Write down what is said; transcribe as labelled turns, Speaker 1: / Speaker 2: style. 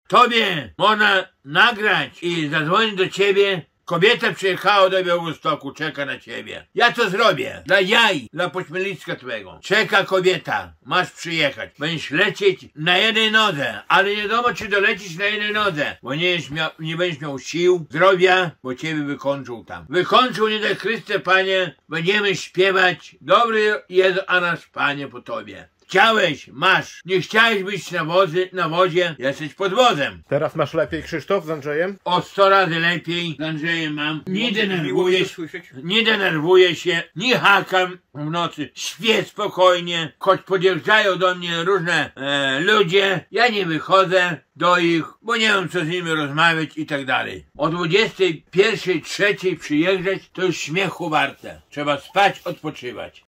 Speaker 1: tobie można nagrać i zadzwonić do ciebie. Kobieta przyjechała do Białegostoku, czeka na ciebie. Ja to zrobię. Dla jaj, dla pośmieliska twego. Czeka kobieta, masz przyjechać. Będziesz lecieć na jednej nodze, ale nie wiadomo, czy dolecisz na jednej nodze, bo nie będziesz miał sił, zdrowia, bo ciebie wykończył tam. Wykończył, nie daj Chryste, Panie, będziemy śpiewać. Dobry jest a nasz Panie po tobie. Chciałeś, masz. Nie chciałeś być na wozie, jesteś pod wozem.
Speaker 2: Teraz masz lepiej, Krzysztof, z Andrzejem?
Speaker 1: O 100 razy lepiej z Andrzejem mam. Nie denerwuję się, nie hakam w nocy. Śpię spokojnie, choć podjeżdżają do mnie różne ludzie. Ja nie wychodzę do ich, bo nie wiem, co z nimi rozmawiać i tak dalej. O 21:03 przyjeżdżać to już śmiechu warte. Trzeba spać, odpoczywać.